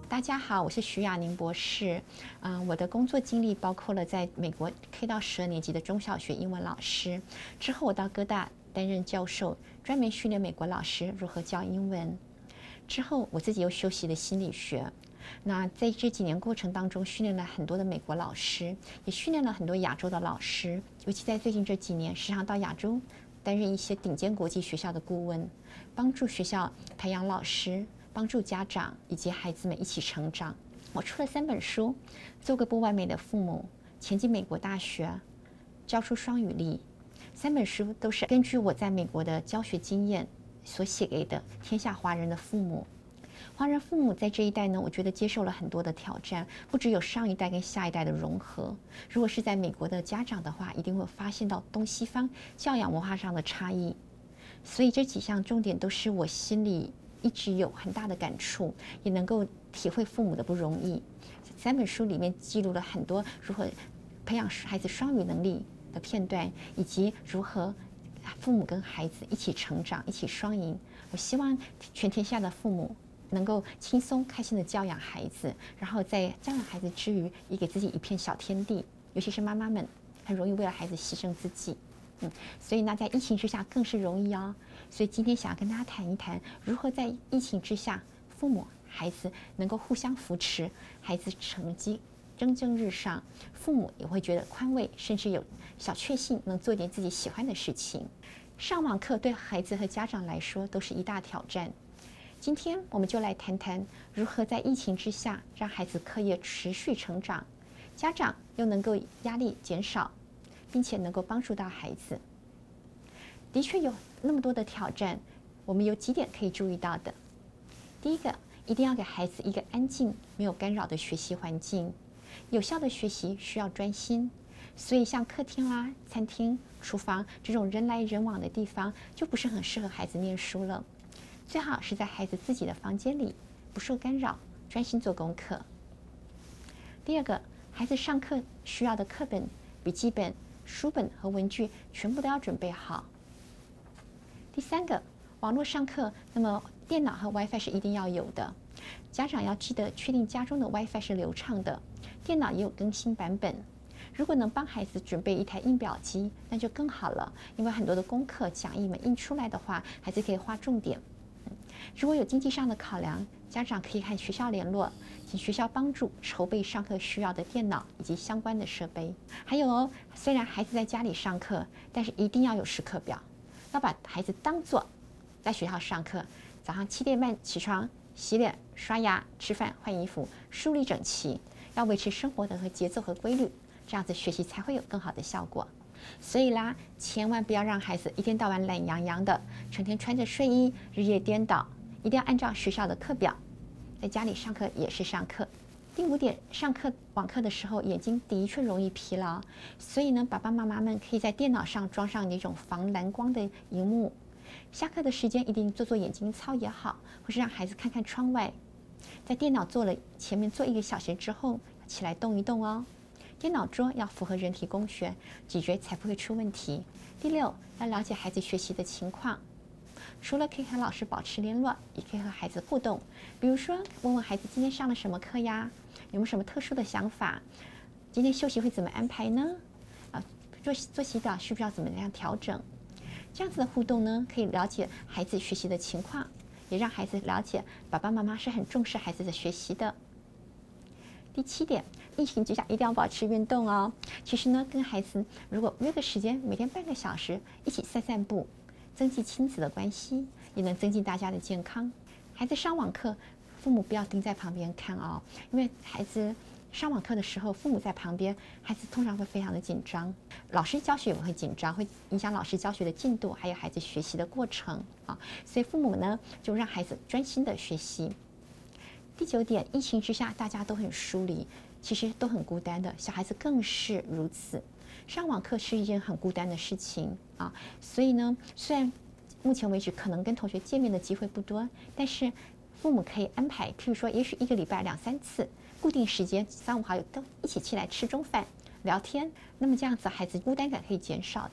大家好，我是徐雅宁博士。我的工作经历包括了在美国 K 到12年级的中小学英文老师，之后我到哥大担任教授，专门训练美国老师如何教英文。之后我自己又修习了心理学。那在这几年过程当中，训练了很多的美国老师，也训练了很多亚洲的老师。尤其在最近这几年，时常到亚洲担任一些顶尖国际学校的顾问，帮助学校培养老师，帮助家长以及孩子们一起成长。我出了3本书，做个不完美的父母，前进美国大学，教出双语力。3本书都是根据我在美国的教学经验所写给的天下华人的父母。华人父母在这一代呢，我觉得接受了很多的挑战，不只有上一代跟下一代的融合。如果是在美国的家长的话，一定会发现到东西方教养文化上的差异。所以这几项重点都是我心里一直有很大的感触，也能够体会父母的不容易。3本书里面记录了很多如何培养孩子双语能力的片段，以及如何父母跟孩子一起成长，一起双赢。我希望全天下的父母能够轻松开心的教养孩子，然后在教养孩子之余，也给自己一片小天地。尤其是妈妈们，很容易为了孩子牺牲自己。所以呢，在疫情之下更是容易哦。所以今天想要跟大家谈一谈，如何在疫情之下，父母孩子能够互相扶持，孩子成绩蒸蒸日上，父母也会觉得宽慰，甚至有小确幸，能做点自己喜欢的事情。上网课对孩子和家长来说都是一大挑战。今天我们就来谈谈如何在疫情之下让孩子课业持续成长，家长又能够压力减少，并且能够帮助到孩子。的确有那么多的挑战，我们有几点可以注意到的。第一个，一定要给孩子一个安静、没有干扰的学习环境。有效的学习需要专心，所以像客厅啦、餐厅、厨房这种人来人往的地方，就不是很适合孩子念书了。最好是在孩子自己的房间里，不受干扰，专心做功课。第二个，孩子上课需要的课本、笔记本、书本和文具全部都要准备好。第三个，网络上课，那么电脑和 WiFi 是一定要有的。家长要记得确定家中的 WiFi 是流畅的，电脑也有更新版本。如果能帮孩子准备一台印表机，那就更好了，因为很多的功课讲义们印出来的话，孩子可以划重点。如果有经济上的考量，家长可以和学校联络，请学校帮助筹备上课需要的电脑以及相关的设备。还有哦，虽然孩子在家里上课，但是一定要有时课表，要把孩子当作在学校上课。早上7点半起床，洗脸、刷牙、吃饭、换衣服，梳理整齐，要维持生活的节奏和规律，这样子学习才会有更好的效果。所以啦，千万不要让孩子一天到晚懒洋洋的，成天穿着睡衣，日夜颠倒。一定要按照学校的课表，在家里上课也是上课。第5点，上课网课的时候，眼睛的确容易疲劳，所以呢，爸爸妈妈们可以在电脑上装上那种防蓝光的荧幕。下课的时间一定做眼睛操也好，或是让孩子看看窗外。在电脑前面坐1个小时之后，起来动一动哦。电脑桌要符合人体工学，脊椎才不会出问题。第6，要了解孩子学习的情况。除了可以和老师保持联络，也可以和孩子互动。比如说，问问孩子今天上了什么课呀？有没有什么特殊的想法？今天休息会怎么安排呢？作息表需不需要怎么样调整？这样子的互动呢，可以了解孩子学习的情况，也让孩子了解爸爸妈妈是很重视孩子的学习的。第7点，疫情之下一定要保持运动哦。其实呢，跟孩子如果约个时间，每天半个小时一起散散步，增进亲子的关系，也能增进大家的健康。孩子上网课，父母不要盯在旁边看哦，因为孩子上网课的时候，父母在旁边，孩子通常会非常的紧张，老师教学也会紧张，会影响老师教学的进度，还有孩子学习的过程啊。所以父母呢，就让孩子专心的学习。第9点，疫情之下大家都很疏离，其实都很孤单的，小孩子更是如此。上网课是一件很孤单的事情啊，所以呢，虽然目前为止可能跟同学见面的机会不多，但是父母可以安排，譬如说，也许1个礼拜2、3次，固定时间，3、5好友都一起来吃中饭、聊天，那么这样子孩子孤单感可以减少的。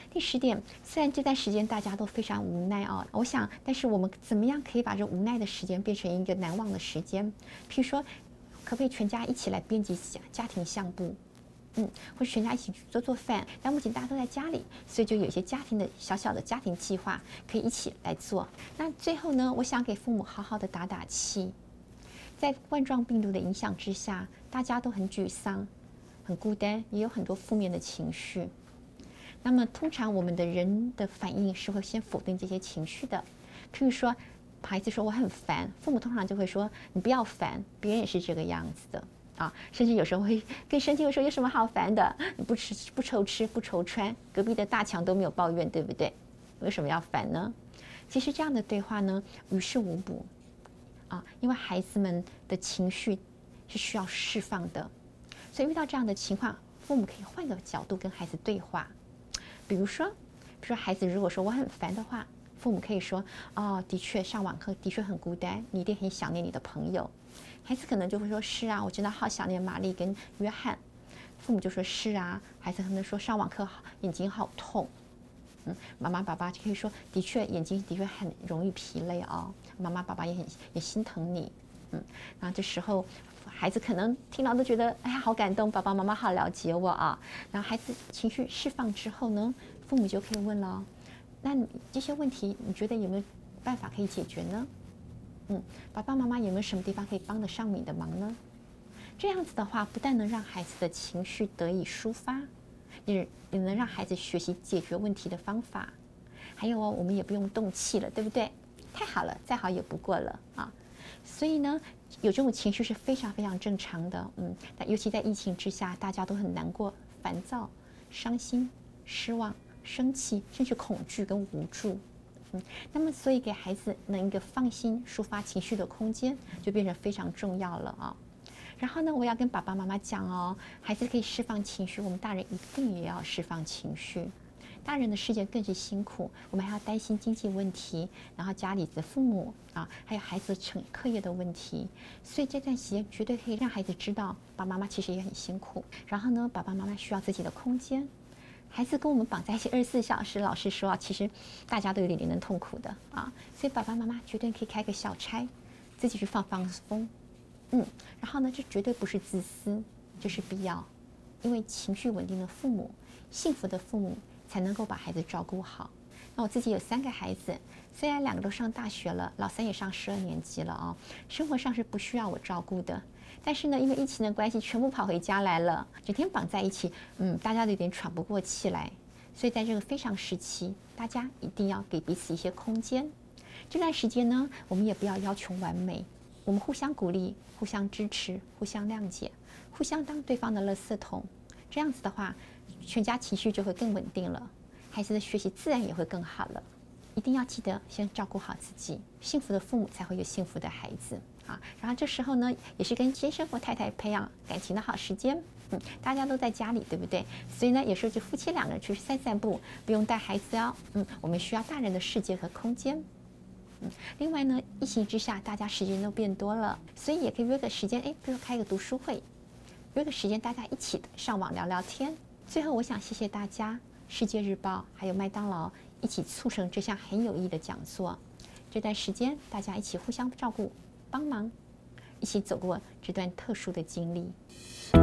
第10点，虽然这段时间大家都非常无奈哦，我想，但是我们怎么样可以把这无奈的时间变成一个难忘的时间？譬如说，可不可以全家一起来编辑家庭相簿？或者全家一起做做饭。但目前大家都在家里，所以就有一些家庭的小小的家庭计划可以一起来做。那最后呢，我想给父母好好的打打气。在冠状病毒的影响之下，大家都很沮丧、很孤单，也有很多负面的情绪。那么通常我们的人的反应是会先否定这些情绪的，譬如说，孩子说我很烦，父母通常就会说你不要烦，别人也是这个样子的。甚至有时候会更生气，会说有什么好烦的？你不愁吃不愁穿，隔壁的大强都没有抱怨，对不对？为什么要烦呢？其实这样的对话呢，于事无补因为孩子们的情绪是需要释放的，所以遇到这样的情况，父母可以换个角度跟孩子对话。比如说孩子如果说我很烦的话，父母可以说的确上网课的确很孤单，你一定很想念你的朋友。孩子可能就会说是啊，我真的好想念玛丽跟约翰。父母就说是啊，孩子可能说上网课眼睛好痛。妈妈爸爸就可以说的确眼睛的确很容易疲累妈妈爸爸也心疼你。然后这时候孩子可能听到都觉得哎呀好感动，爸爸妈妈好了解我然后孩子情绪释放之后呢，父母就可以问了，那这些问题你觉得有没有办法可以解决呢？爸爸妈妈有没有什么地方可以帮得上你的忙呢？这样子的话，不但能让孩子的情绪得以抒发，也能让孩子学习解决问题的方法。还有我们也不用动气了，对不对？太好了，再好也不过了所以呢，有这种情绪是非常非常正常的。但尤其在疫情之下，大家都很难过、烦躁、伤心、失望、生气，甚至恐惧跟无助。那么所以给孩子能一个放心抒发情绪的空间，就变成非常重要了然后呢，我要跟爸爸妈妈讲孩子可以释放情绪，我们大人一定也要释放情绪。大人的世界更是辛苦，我们还要担心经济问题，然后家里的父母还有孩子课业的问题，所以这段时间绝对可以让孩子知道，爸爸妈妈其实也很辛苦。然后呢，爸爸妈妈需要自己的空间。孩子跟我们绑在一起24小时，老实说其实大家都有点痛苦的所以爸爸妈妈绝对可以开个小差，自己去放风。然后呢，这绝对不是自私，这是必要，因为情绪稳定的父母，幸福的父母才能够把孩子照顾好。那我自己有3个孩子，虽然2个都上大学了，老3也上12年级了生活上是不需要我照顾的。但是呢，因为疫情的关系，全部跑回家来了，整天绑在一起，大家都有点喘不过气来。所以在这个非常时期，大家一定要给彼此一些空间。这段时间呢，我们也不要要求完美，我们互相鼓励、互相支持、互相谅解，互相当对方的垃圾桶。这样子的话，全家情绪就会更稳定了，孩子的学习自然也会更好了。一定要记得先照顾好自己，幸福的父母才会有幸福的孩子然后这时候呢，也是跟先生或太太培养感情的好时间。大家都在家里，对不对？所以呢，有时候就夫妻2个人去散散步，不用带孩子我们需要大人的世界和空间。另外呢，疫情之下，大家时间都变多了，所以也可以约个时间，比如开个读书会，约个时间大家一起上网聊聊天。最后，我想谢谢大家，世界日报还有麦当劳一起促成这项很有意义的讲座。这段时间，大家一起互相照顾、帮忙，一起走过这段特殊的经历。